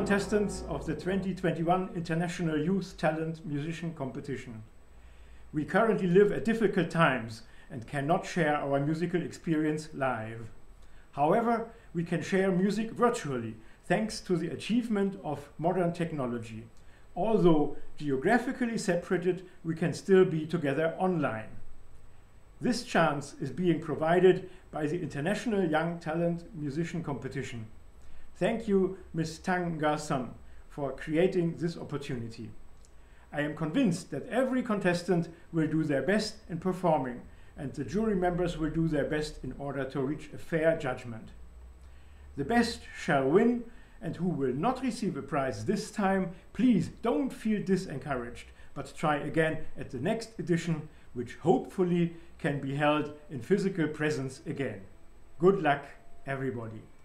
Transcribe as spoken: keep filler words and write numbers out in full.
contestants of the twenty twenty-one International Youth Talent Musician Competition. We currently live at difficult times and cannot share our musical experience live. However, we can share music virtually thanks to the achievement of modern technology. Although geographically separated, we can still be together online. This chance is being provided by the International Young Talent Musician Competition. Thank you, Miz Tang Ga-sun, for creating this opportunity. I am convinced that every contestant will do their best in performing, and the jury members will do their best in order to reach a fair judgment. The best shall win, and who will not receive a prize this time, please don't feel disencouraged, but try again at the next edition, which hopefully can be held in physical presence again. Good luck, everybody.